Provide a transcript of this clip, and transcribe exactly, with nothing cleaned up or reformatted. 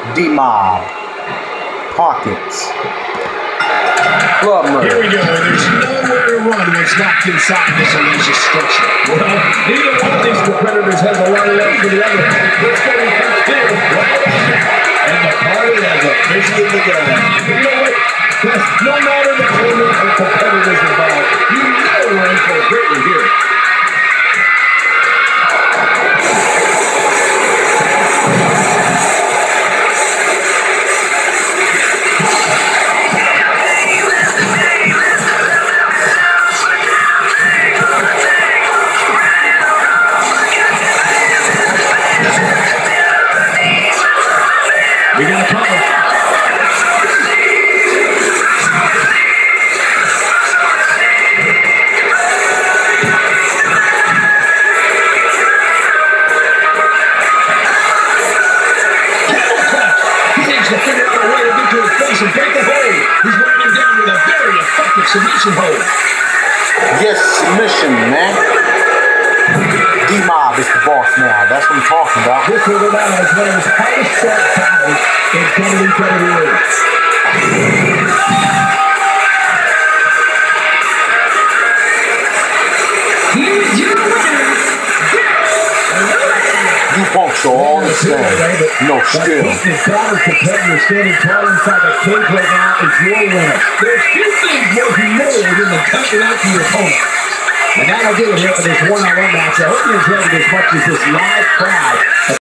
D-Mob. Pockets. Club Murder. Here we go. There's nowhere to run once locked inside this elusive structure. Well, neither one of these competitors has a lot of love for the other. Let's go to the field. And the party has officially begun. You know what? No matter the tournament or competitors involved, you know we're in for a great one here. We got a cover. And break the hold. He's wearing him down with a very effective submission hold. Yes, submission, man. D-Mob is the boss now. That's what I'm talking about. This will go down as one of his hardest fought battles in W W E. Here's your winner. You punks are all the same. No skill. His battle competitor standing tall inside the cage right now is your winner. There's few things more humiliating than the cutting out to your opponent. And that'll do it here for this one-on-one match. I hope you enjoyed it as much as this live crowd.